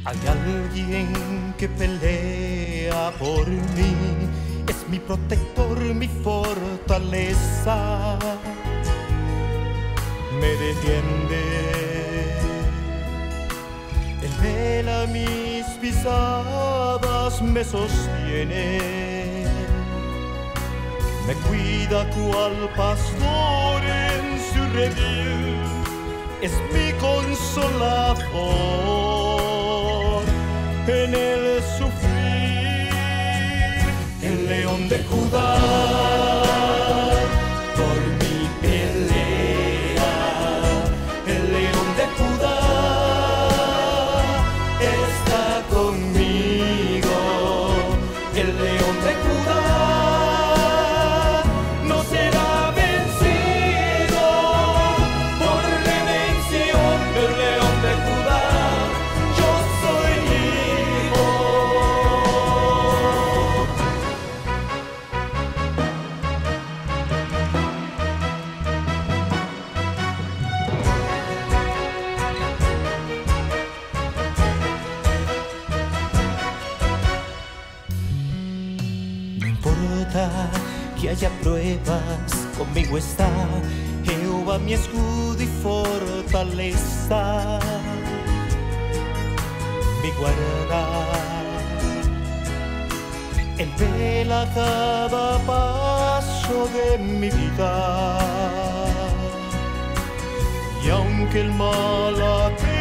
Hay alguien que pelea por mí, es mi protector, mi fortaleza, me defiende. Él vela mis pisadas, me sostiene, me cuida cual pastor en su redil, es mi consolador en el sufrir. El león de Judá por mi pelea, el león de Judá está conmigo, el león de Judá no será vencido por redención del león de Judá. Yo soy hijo. No importa que haya pruebas, conmigo está Jehová, mi escudo y fortaleza, mi guarda. Él vela cada paso de mi vida, y aunque el mal